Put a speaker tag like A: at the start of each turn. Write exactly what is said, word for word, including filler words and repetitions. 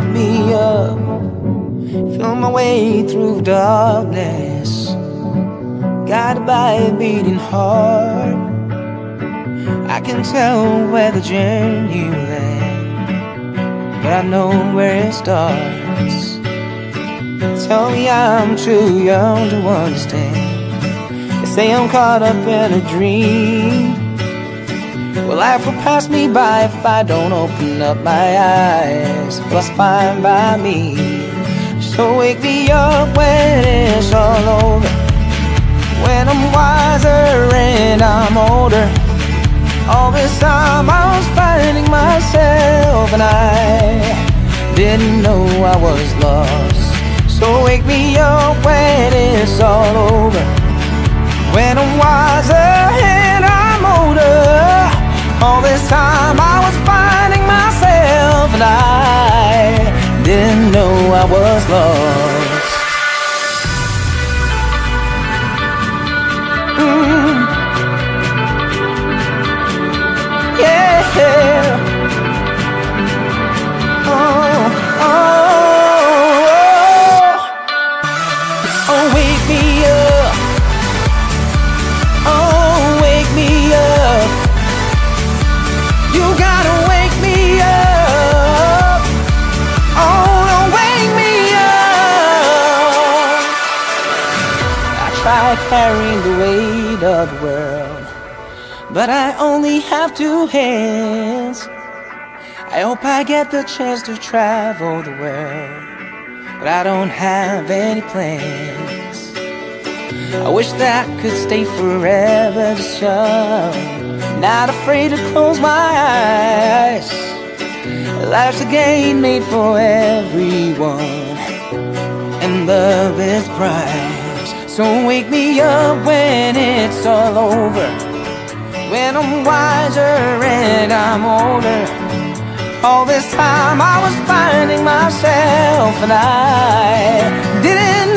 A: wake me up, feel my way through darkness, guided by a beating heart. I can tell where the journey will end, but I know where it starts. Tell me I'm too young to understand. They say I'm caught up in a dream. Well, life will pass me by if I don't open up my eyes. Well, that's fine by me. So wake me up when it's all over, when I'm wiser and I'm older. All this time I was finding myself, and I didn't know I was lost. So wake me up when it's all over, when I'm wiser and I'm older. All this time I was finding myself, and I didn't know I was lost. Mm. Yeah. Oh, oh, oh. Oh, wake me up. Oh, wake me up. You gotta wake me up. Oh, wake me up. I tried carrying the weight of the world, but I only have two hands. I hope I get the chance to travel the world, but I don't have any plans. I wish that I could stay forever just young, not afraid to close my eyes. Life's a game made for everyone, and love is prize. So wake me up when it's all over, when I'm wiser and I'm older. All this time I was finding myself, and I didn't